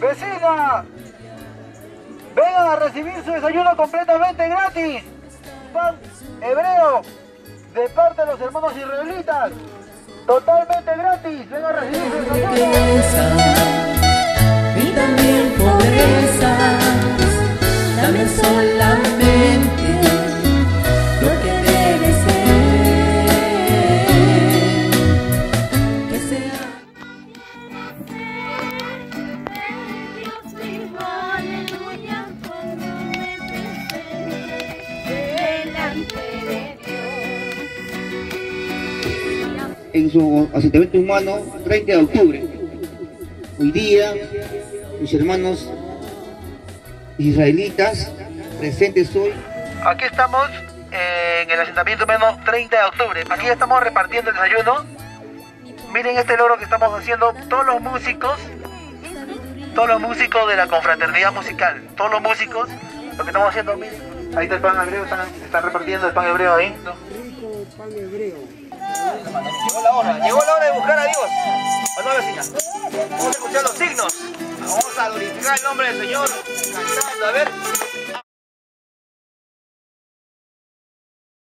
Vecina, vengan a recibir su desayuno completamente gratis. Pan hebreo de parte de los hermanos israelitas. Totalmente gratis. Vengan a recibir su desayuno. Y también pobrezas, dame solamente lo que debe ser, que sea. Dios vivo, aleluya, como me presenté delante de Dios. En su asentamiento humano, 30 de octubre. Hoy día, mis hermanos israelitas presentes hoy. Aquí estamos en el asentamiento humano 30 de octubre. Aquí estamos repartiendo el desayuno. Miren este logro que estamos haciendo. Todos los músicos de la confraternidad musical, todos los músicos, lo que estamos haciendo, miren. Ahí está el pan hebreo, están repartiendo el pan hebreo ahí. Pan hebreo. Llegó la hora de buscar a Dios. ¿O no, vecina? Vamos a escuchar los signos. Vamos a glorificar el nombre del Señor cantando, a ver.